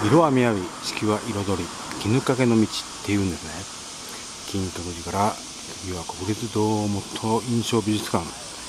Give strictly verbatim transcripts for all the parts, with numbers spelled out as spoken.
色は雅、四季は彩り、絹かけの道っていうんですね。金閣寺から次は国立堂元印象美術館。う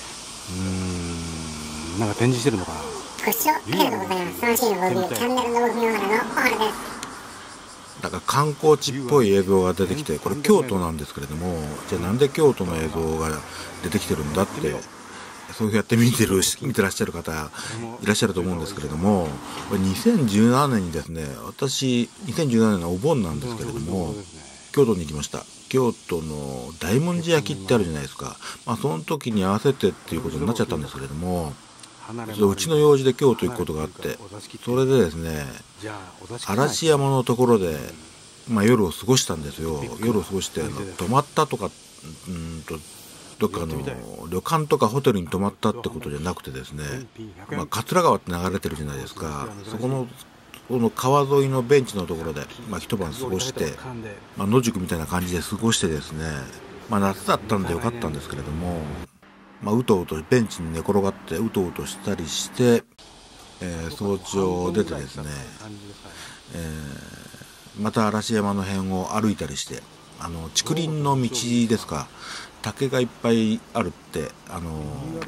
ーん、なんか展示してるのかな。 ご視聴ありがとうございます。楽しいのごびチャンネルのご見ながらのお話です。 なんか観光地っぽい映像が出てきて、これ京都なんですけれども、じゃあなんで京都の映像が出てきてるんだって、そうやって見てる見てらっしゃる方いらっしゃると思うんですけれども、これにせんじゅうななねんにですね、私にせんじゅうななねんのお盆なんですけれども、京都に行きました。京都の大文字焼きってあるじゃないですか。まあその時に合わせてっていうことになっちゃったんですけれども、うちの用事で京都行くことがあって、それでですね、嵐山のところで、まあ、夜を過ごしたんですよ。夜を過ごして、あの泊まったとか、うんとどっかの旅館とかホテルに泊まったってことじゃなくてですね、まあ、桂川って流れてるじゃないですか。そこのこの川沿いのベンチのところで、まあ、一晩過ごして、まあ、野宿みたいな感じで過ごしてですね、まあ、夏だったんでよかったんですけれども、まあ、うとうとベンチに寝転がってうとうとしたりして、えー、早朝出てですね、えー、また嵐山の辺を歩いたりして、あの竹林の道ですか、竹がいっぱいあるって、あの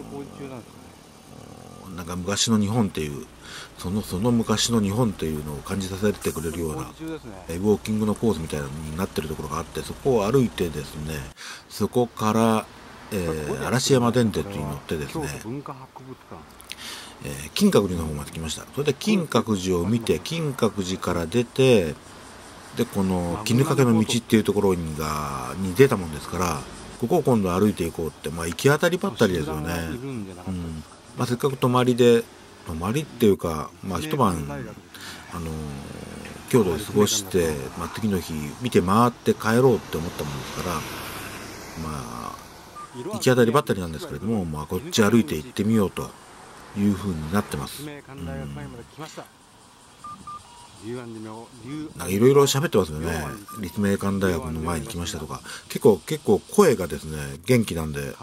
ー、なんか昔の日本っていうそのその昔の日本っていうのを感じさせてくれるようなウォーキングのコースみたいなのになってるところがあって、そこを歩いてですね、そこからえー、嵐山電鉄に乗ってですね、えー、金閣寺の方まで来ました。それで金閣寺を見て、金閣寺から出て、でこの絹かけの道っていうところにがに出たもんですから、ここを今度歩いていこうって、まあ行き当たりばったりですよね。うんまあ、せっかく泊まりで泊まりっていうか、まあ一晩あのー、京都で過ごして、まあ、次の日見て回って帰ろうって思ったもんですから、まあ行き当たりばったりなんですけれども、まあ、こっち歩いて行ってみようというふうになってます。いろいろ喋ってますよね。立命館大学の前に来ましたとか、結構結構声がですね元気なんで、うん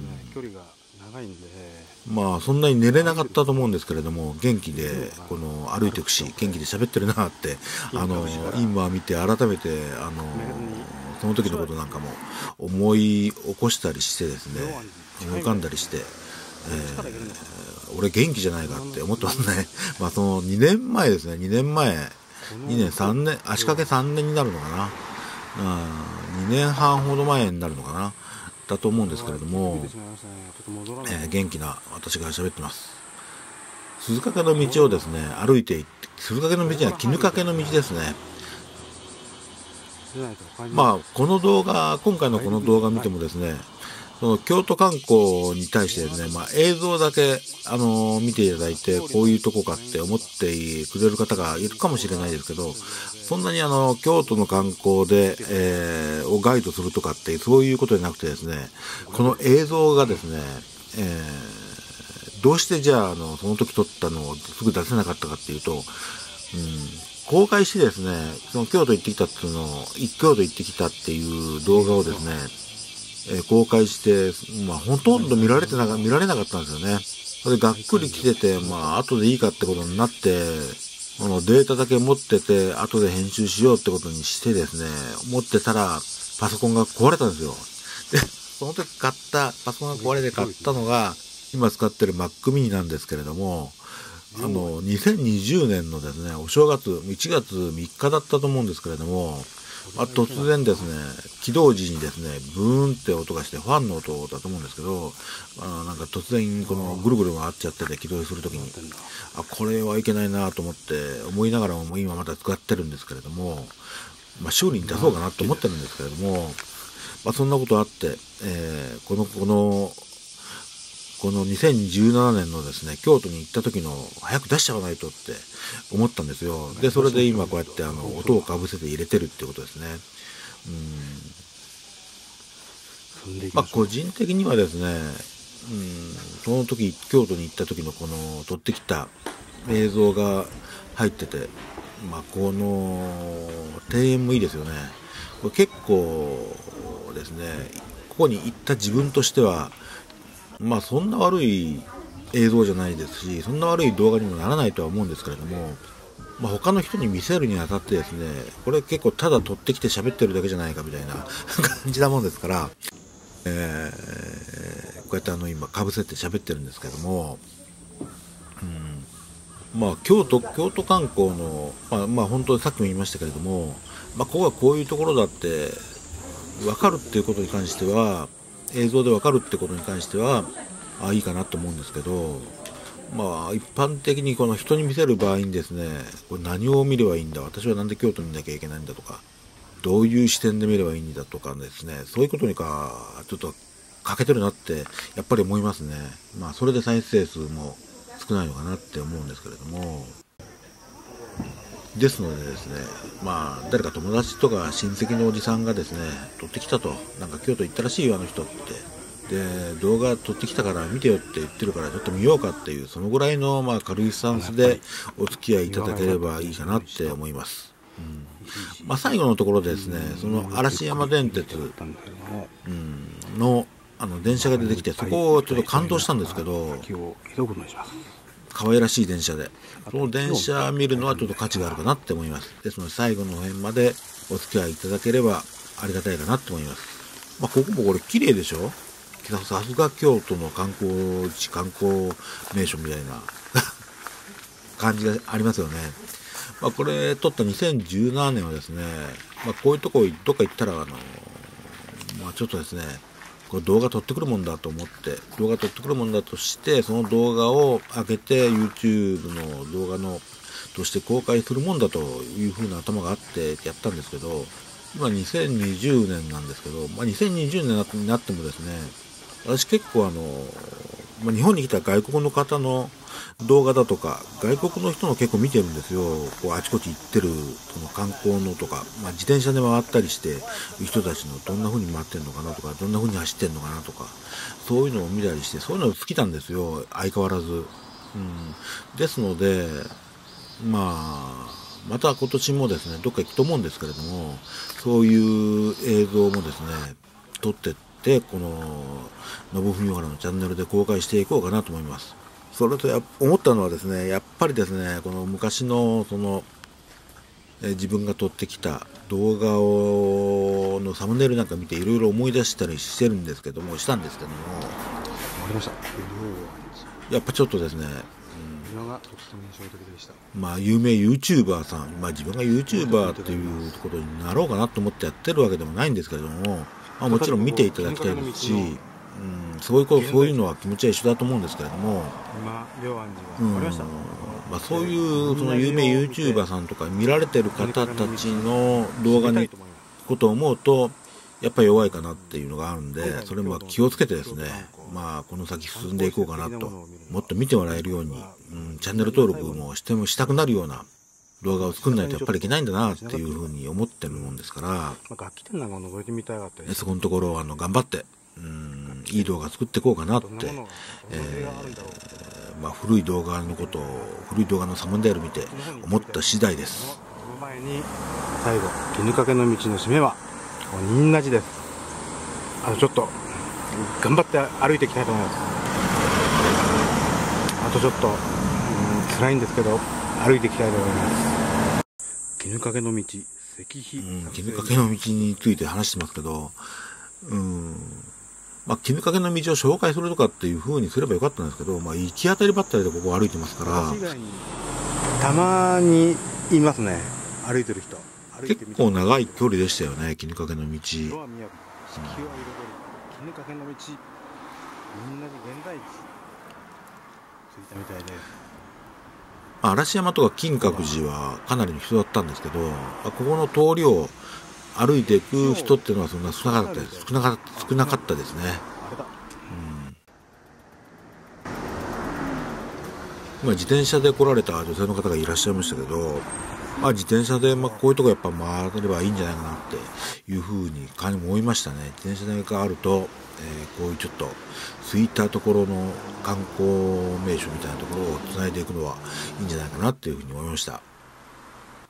まあそんなに寝れなかったと思うんですけれども、元気でこの歩いていくし、元気で喋ってるなってあの今見て改めてあのその時のことなんかも思い起こしたりしてですね、浮かんだりして、えー、俺元気じゃないかって思ってますね。まあそのにねんまえですね、にねんまえ、にねんさんねん、足掛けさんねんになるのかな、うん、にねんはんほど前になるのかなだと思うんですけれども、えー、元気な私が喋ってます。鈴懸の道をですね歩いていって、鈴懸の道は絹かけの道ですね。まあこの動画、今回のこの動画見てもですね、その京都観光に対してですね、まあ、映像だけ、あのー、見ていただいて、こういうとこかって思ってくれる方がいるかもしれないですけど、そんなにあの京都の観光で、えー、をガイドするとかってそういうことじゃなくてですね、この映像がですね、えー、どうしてじゃあ、あのその時撮ったのをすぐ出せなかったかっていうと、うん公開してですね、その京都行ってきたっていうのを、京都行ってきたっていう動画をですね、えー、公開して、まあほとんど見られてなか、見られなかったんですよね。それがっくり来てて、まあ後でいいかってことになって、このデータだけ持ってて、後で編集しようってことにしてですね、持ってたら、パソコンが壊れたんですよ。で、その時買った、パソコンが壊れて買ったのが、今使ってる Mac mini なんですけれども、あのにせんにじゅうねんのですねお正月いちがつみっかだったと思うんですけれども、まあ、突然ですね起動時にですねブーンって音がして、ファンの音だと思うんですけど、あなんか突然このぐるぐる回っちゃってて、起動するときにあこれはいけないなと思って思いながらも今まだ使ってるんですけれども、まあ、修理に出そうかなと思ってるんですけれども、まあ、そんなことあって、えー、このこのこのにせんじゅうななねんのですね、京都に行った時の早く出しちゃわないとって思ったんですよ。で、それで今こうやってあの音をかぶせて入れてるってことですね。うん。まあ個人的にはですね、うん、その時京都に行った時のこの撮ってきた映像が入ってて、まあこの庭園もいいですよね。これ結構ですね、ここに行った自分としてはまあそんな悪い映像じゃないですし、そんな悪い動画にもならないとは思うんですけれども、 まあ、他の人に見せるにあたってですね、これ結構ただ撮ってきて喋ってるだけじゃないかみたいな感じなもんですから、えー、こうやってあの今かぶせて喋ってるんですけども、うん、まあ京都京都観光のまあまあ本当にさっきも言いましたけれども、まあここはこういうところだって分かるっていうことに関しては、映像で分かるってことに関してはあいいかなと思うんですけど、まあ一般的にこの人に見せる場合にですね、これ何を見ればいいんだ、私はなんで京都にいなきゃいけないんだとか、どういう視点で見ればいいんだとかですね、そういうことにかちょっと欠けてるなってやっぱり思いますね。まあそれで再生数も少ないのかなって思うんですけれども、ですのでですね、まあ誰か友達とか親戚のおじさんがですね撮ってきたと、なんか京都行ったらしいよあの人って、で動画撮ってきたから見てよって言ってるからちょっと見ようかっていう、そのぐらいのまあ軽いスタンスでお付き合いいただければいいかなって思います。うん、まあ最後のところでですね、その嵐山電鉄、うん、のあの電車が出てきて、そこをちょっと感動したんですけど、可愛らしい電車で、その電車見るのはちょっと価値があるかなって思います。ですので最後の辺までお付き合いいただければありがたいかなと思います。まあここもこれ綺麗でしょ。さすが京都の観光地観光名所みたいな感じがありますよね。まあこれ撮ったにせんじゅうななねんはですね、まあこういうとこどっか行ったらあのまあちょっとですね、これ動画撮ってくるもんだと思って、動画撮ってくるもんだとして、その動画を上げて YouTube の動画のとして公開するもんだというふうな頭があってやったんですけど、今にせんにじゅうねんなんですけど、まあ、にせんにじゅうねんになってもですね、私結構あの、まあ、日本に来た外国の方の動画だとか、外国の人の結構見てるんですよ。こうあちこち行ってるその観光のとか、まあ、自転車で回ったりしてる人たちのどんな風に回ってるのかなとか、どんな風に走ってるのかなとか、そういうのを見たりして、そういうの好きなんですよ、相変わらず。うん、ですので、まあ、また今年もですね、どっか行くと思うんですけれども、そういう映像もですね、撮ってって、この、信文原のチャンネルで公開していこうかなと思います。それとや思ったのはですね、やっぱりですね、この昔の、その、え自分が撮ってきた動画を、のサムネイルなんか見ていろいろ思い出したりしてるんですけども、したんですけども、 ありました。 やっぱちょっとですね、 がとっても印象的でした。 まあ有名 YouTuber さん、まあ自分が YouTuber っていうことになろうかなと思ってやってるわけでもないんですけれども、まあ、もちろん見ていただきたいですし、うん、そういうこと、そういうのは気持ちは一緒だと思うんですけれども、うん、まあそういうその有名 YouTuber さんとか見られてる方たちの動画にことを思うと、やっぱり弱いかなっていうのがあるんで、それも気をつけてですね、まあこの先進んでいこうかなと、もっと見てもらえるように、うん、チャンネル登録もしてもしたくなるような動画を作んないとやっぱりいけないんだなっていうふうに思ってるもんですから、そこのところをあの頑張って、うん、いい動画作っていこうかなって、えー、まあ古い動画のことを、古い動画のサムネイル見て思った次第です。 この前に最後、絹掛けの道の締めは仁和寺です。あとちょっと頑張って歩いていきたいと思います。あとちょっと、うん、辛いんですけど歩いていきたいと思います。絹掛けの道、石碑、 うん、絹掛けの道について話してますけど、うん、まあ絹掛けの道を紹介するとかっていう風にすればよかったんですけど、まあ行き当たりばったりでここ歩いてますから、 たまにいますね、歩いてる人。 結構長い距離でしたよね、絹掛けの道。 色は宮城、四季は彩り、絹掛けの道、仁和寺現代地、ついたみたいです。 嵐山とか金閣寺はかなりの人だったんですけど、ここの通りを歩いていく人っていうのはそんな少なかったです。少なかった、少なかったですね。うん、まあ自転車で来られた女性の方がいらっしゃいましたけど、まあ自転車でまあこういうとこやっぱ回ればいいんじゃないかなっていうふうに感じ思いましたね。自転車があると、えー、こういうちょっと空いたところの観光名所みたいなところをつないでいくのはいいんじゃないかなっていうふうに思いました。うん。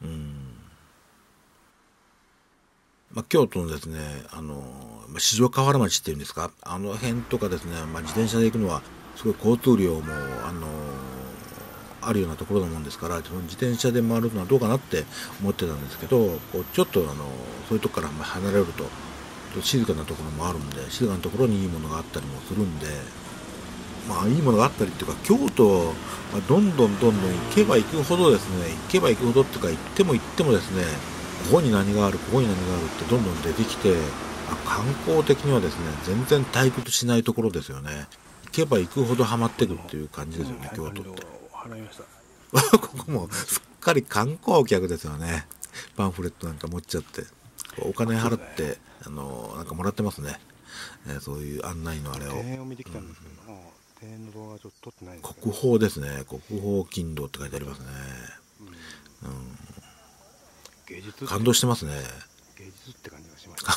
まあ京都のですね、あの、まあ、四条河原町っていうんですか、あの辺とかですね、まあ自転車で行くのはすごい交通量も、あの、 あるようなところなもんですから、その自転車で回るのはどうかなって思ってたんですけど、こうちょっとあのそういうとこから離れると静かなところもあるんで、静かなところにいいものがあったりもするんで、まあいいものがあったりっていうか、京都、まあ、どんどんどんどん行けば行くほどですね、行けば行くほどっていうか、行っても行ってもですね、ここに何がある、ここに何があるってどんどん出てきて、観光的にはですね、全然退屈しないところですよね。行けば行くほどハマってくっていう感じですよね、京都って。ここもすっかり観光客ですよね。パンフレットなんか持っちゃって、お金払って、あのなんかもらってますね。えー、そういう案内のあれを。庭園を見てきたんですけど、庭園の動画ちょっと撮ってないですけど。国宝ですね。国宝金堂って書いてありますね。うん。芸術感動してますね。芸術って感じがします。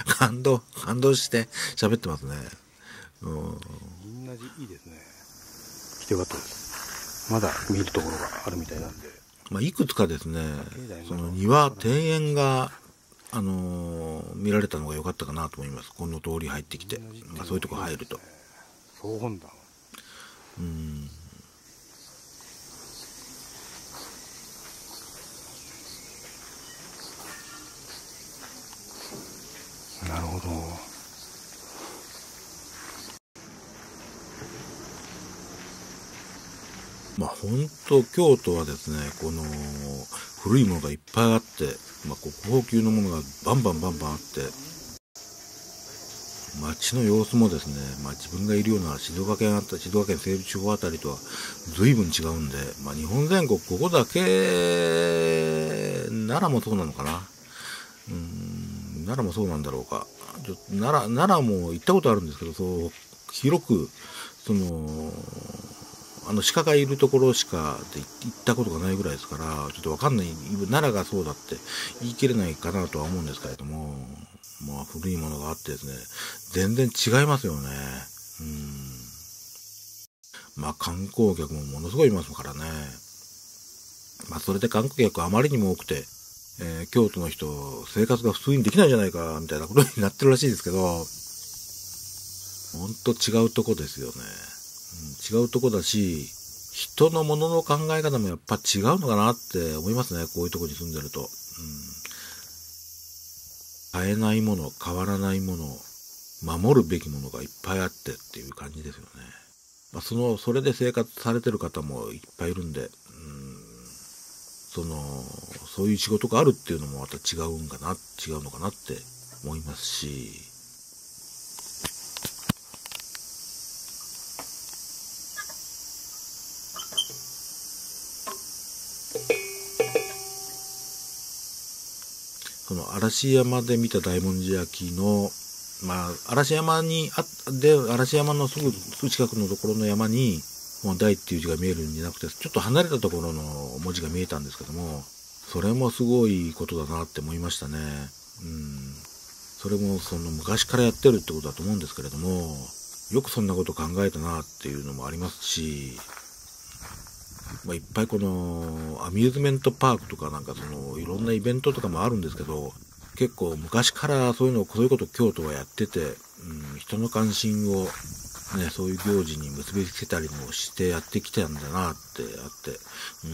感動感動して喋ってますね。うん。みんなじいいですね。来てよかったです。まだ見るところがあるみたいなんで。まあいくつかですね。その庭庭園があのー、見られたのが良かったかなと思います。この通り入ってきて、まあ、そういうとこ入ると。総本山。うん。なるほど。まあ本当京都はですね、この古いものがいっぱいあって、まあ、国宝級のものがバンバンバンバンあって、街の様子もですね、まあ、自分がいるような静岡県あった静岡県西部地方あたりとは随分違うんで、まあ、日本全国ここだけ、奈良もそうなのかな。うーん、奈良もそうなんだろうか。ちょ奈良、奈良も行ったことあるんですけど、そう広くそのあの鹿がいるところしかで行ったことがないぐらいですから、ちょっとわかんない、奈良がそうだって言い切れないかなとは思うんですけれども、まあ古いものがあってですね、全然違いますよね。うん。まあ観光客もものすごいいますからね。まあそれで観光客あまりにも多くて、えー、京都の人生活が普通にできないんじゃないかみたいなことになってるらしいですけど、ほんと違うとこですよね。違うとこだし、人のものの考え方もやっぱ違うのかなって思いますね。こういうとこに住んでると。うん、変えないもの、変わらないもの、守るべきものがいっぱいあってっていう感じですよね。まあ、その、それで生活されてる方もいっぱいいるんで、うん、その、そういう仕事があるっていうのもまた違うんかな、違うのかなって思いますし、その嵐山で見た大文字焼きの、まあ、嵐山にあで、嵐山のすぐ、すぐ近くのところの山に、もう大っていう字が見えるんじゃなくて、ちょっと離れたところの文字が見えたんですけども、それもすごいことだなって思いましたね。うん。それもその昔からやってるってことだと思うんですけれども、よくそんなこと考えたなっていうのもありますし、まあ、いっぱいこのアミューズメントパークとかなんかそのいろんなイベントとかもあるんですけど、結構昔からそういうのそういうこと京都はやってて、うん、人の関心をね、そういう行事に結びつけたりもしてやってきたんだなってあって、うん、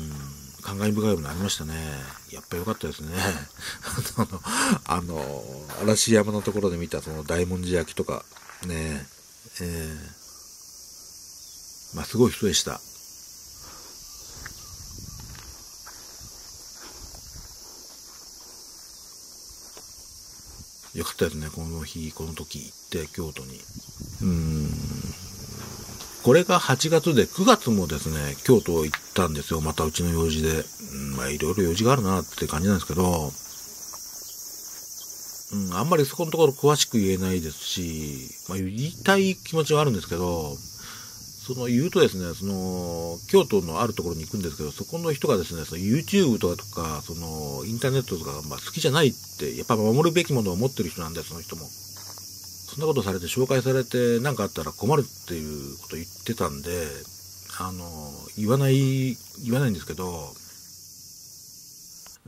感慨深いものありましたね。やっぱ良かったですね。あの嵐山のところで見たその大文字焼きとかね、えー、まあすごい人でした。よかったですね、この日、この時行って、京都に。うーん。これがはちがつで、くがつもですね、京都行ったんですよ。またうちの用事で。うん、まあ、いろいろ用事があるなって感じなんですけど、うん、あんまりそこのところ詳しく言えないですし、まあ、言いたい気持ちはあるんですけど、その言うとですね、その京都のあるところに行くんですけど、そこの人がですね、その YouTube とかとか、そのインターネットとかがまあ好きじゃないって、やっぱ守るべきものを持ってる人なんで、その人も。そんなことされて紹介されて何かあったら困るっていうこと言ってたんで、あの言わない言わないんですけど、うん、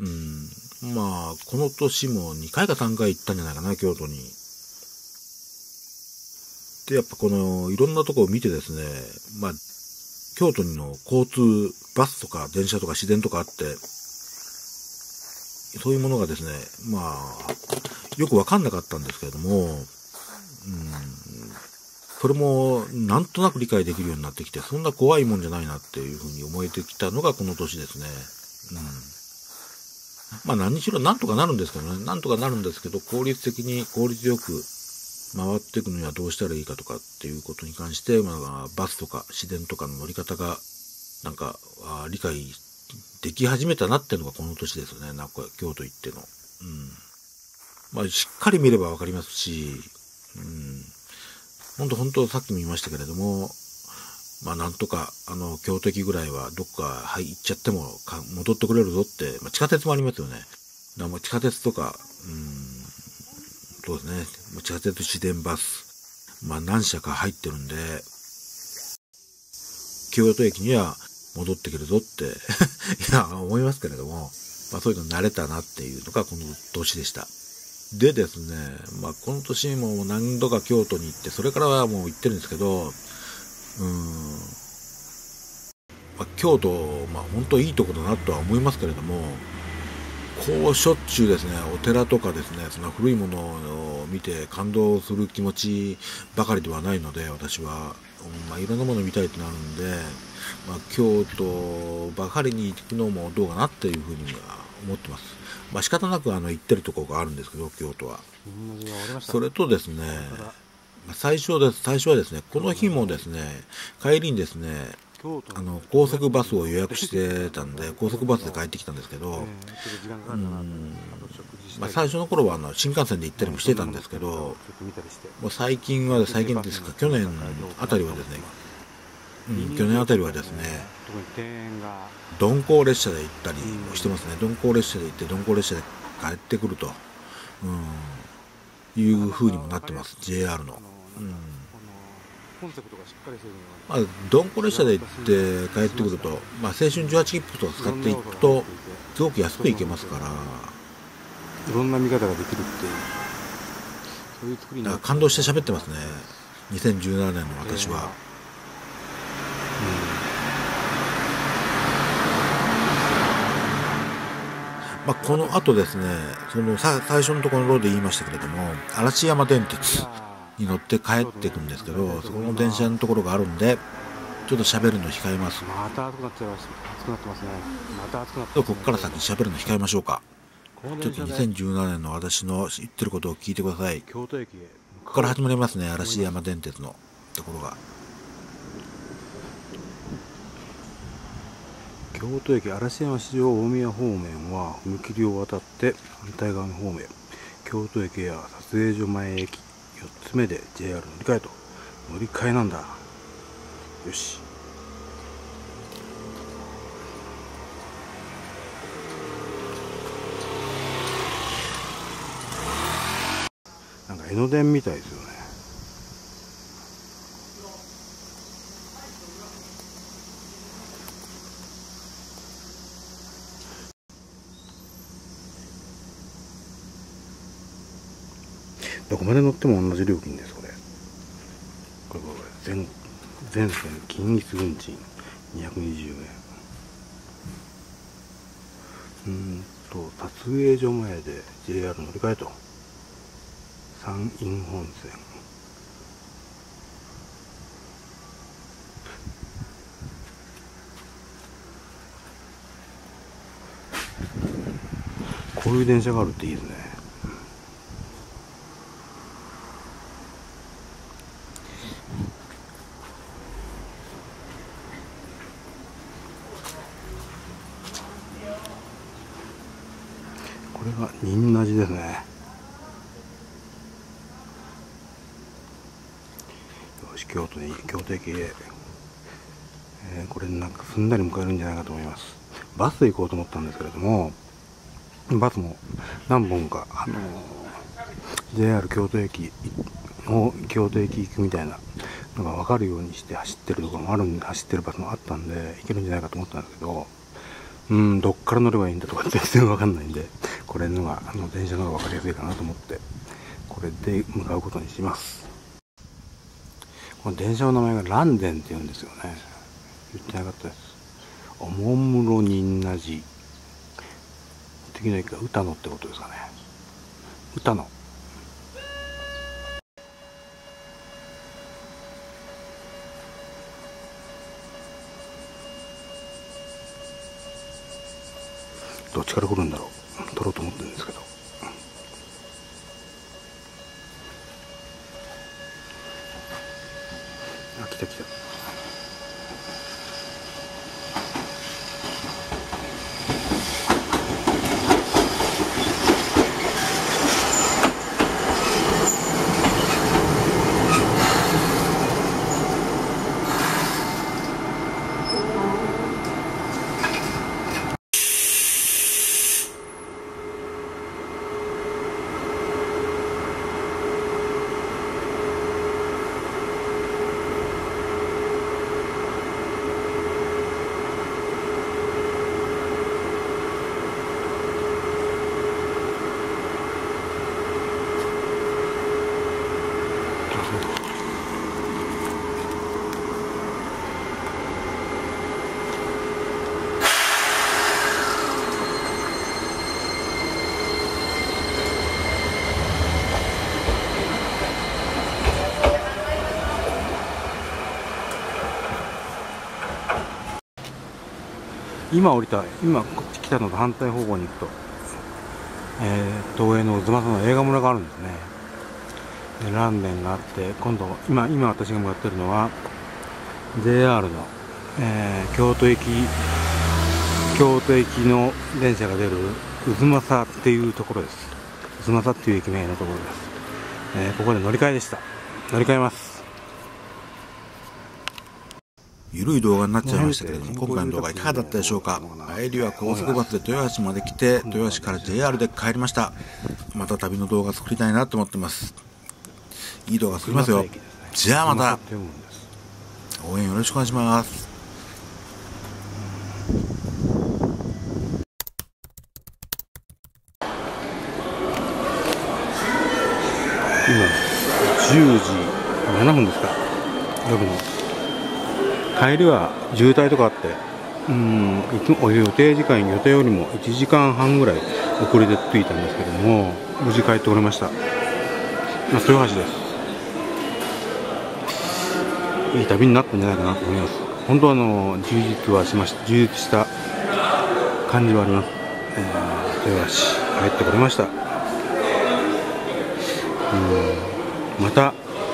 まあこの年もにかいかさんかい行ったんじゃないかな、京都に。で、やっぱこのいろんなとこを見てですね、まあ京都の交通、バスとか電車とか市電とかあって、そういうものがですね、まあ、よくわかんなかったんですけれども、うん、それもなんとなく理解できるようになってきて、そんな怖いもんじゃないなっていうふうに思えてきたのがこの年ですね。うん、まあ何にしろなんとかなるんですけどね、なんとかなるんですけど、効率的に効率よく回っていくにはどうしたらいいかとかっていうことに関して、まあ、バスとか市電とかの乗り方がなんかあ理解でき始めたなっていうのがこの年ですね。なんか京都行っての、うん、まあしっかり見ればわかりますし、うん、本当本当さっきも言いましたけれども、まあなんとかあの京都駅ぐらいはどっか、はい、行っちゃってもか戻ってくれるぞって、まあ、地下鉄もありますよね。だからもう地下鉄とか、うん、そうですね、地下鉄、市電、バス、まあ何社か入ってるんで、京都駅には戻ってくるぞっていや思いますけれども、まあそういうの慣れたなっていうのがこの年でした。でですね、まあこの年も何度か京都に行って、それからはもう行ってるんですけど、うーん、まあ、京都、まあ本当いいとこだなとは思いますけれども、こうしょっちゅうですね、お寺とかですね、その古いものを見て感動する気持ちばかりではないので、私は、うん、まあいろんなものを見たいってなるんで、まあ京都ばかりに行くのもどうかなっていうふうには思ってます。まあ仕方なくあの行ってるところがあるんですけど、京都は。それとですね、最初です、最初はですね、この日もですね、帰りにですね、あの高速バスを予約してたんで、高速バスで帰ってきたんですけど、うん、まあ、最初の頃はあの新幹線で行ったりもしてたんですけど、もう最近は、最近ですか、去年あたりはですね、うん、去年あたりはですね、鈍行列車で行ったりもしてますね。鈍行列車で行って、鈍行列車で帰ってくると、うん、いう風にもなってます、ジェイアール の。うんまあ、鈍行列車で行って帰ってくると、まあ、青春じゅうはち切符とか使っていくとすごく安く行けますから、 いろんな見方ができるっていう、そういう作りになって、 感動して喋ってますね、にせんじゅうななねんの私は。まあ、この後ですね、そのさ最初のところで言いましたけれども、嵐山電鉄に乗って帰っていくんですけど、そこの電車のところがあるんで、ちょっと喋るの控えます。 また暑くなっちゃいました。暑くなってますね。また暑くなってますね。 ここから先喋るの控えましょうか。ちょっとにせんじゅうななねんの私の言ってることを聞いてください。 京都駅へここから始まりますね、嵐山電鉄のところが。 京都駅嵐山市場大宮方面は踏切を渡って反対側の方面、京都駅や撮影所前駅よっつめで ジェイアール 乗り換えと。乗り換えなんだ。よし。なんか江ノ電みたいですよね。どこまで乗っても同じ料金です。これこれこれ全全線均一運賃にひゃくにじゅうえん。うんと撮影所前で ジェイアール 乗り換えと。山陰本線こういう電車があるっていいですね。これが仁和寺ですね。よし、京都に京都駅へ、えー、これなんかすんなり迎えるんじゃないかと思います。バスで行こうと思ったんですけれども、バスも何本か、あのー、ジェイアール 京都駅を京都駅行くみたいなのが分かるようにして走ってるところもあるんで、走ってるバスもあったんで行けるんじゃないかと思ったんですけど、うん、どっから乗ればいいんだとか全然分かんないんで、これのがあの電車の方が分かりやすいかなと思ってこれで向かうことにします。この電車の名前が蘭電っていうんですよね。 言ってなかったです。おもむろにんなじ次の駅が歌野ってことですかね。歌野。どっちから来るんだろう。取ろうと思ってるんですけど。あ、来た来た。今降りた、今こっち来たのと反対方向に行くと、えー、東映の渦政の映画村があるんですね。でランデンがあって、今度今今私が向かってるのは ジェイアール の、えー、京都駅京都駅の電車が出る渦政っていうところです。渦政っていう駅名のところです。えー、ここで乗り換えでした。乗り換えます。 ゆるい動画になっちゃいましたけれども、今回の動画いかがだったでしょうか。帰りは高速バスで豊橋まで来て、豊橋から ジェイアール で帰りました。また旅の動画作りたいなと思ってます。いい動画作りますよ。じゃあまた応援よろしくお願いします。 今じゅうじななふんですか、夜の。帰りは渋滞とかあって、うん、予定時間、予定よりもいちじかんはんぐらい遅れて着いたんですけども、無事帰ってこれました。まあ、豊橋です。いい旅になったんじゃないかなと思います。本当はあの充実はしました。充実した感じはあります。えー、豊橋帰ってこれました。うん、また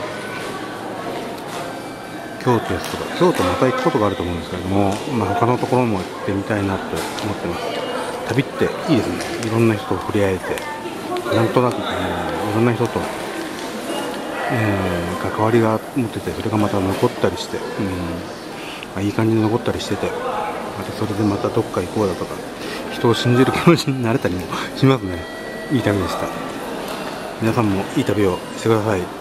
京都ですとか、京都また行くことがあると思うんですけれども、まあ、他のところも行ってみたいなと思ってます。旅っていいですね。いろんな人と触れ合えて、なんとなく、えー、いろんな人と、えー、関わりが持ってて、それがまた残ったりして、うん、まあ、いい感じで残ったりしてて、またそれでまたどっか行こうだとか、人を信じる気持ちになれたりもしますね。いい旅でした。皆さんもいい旅をしてください。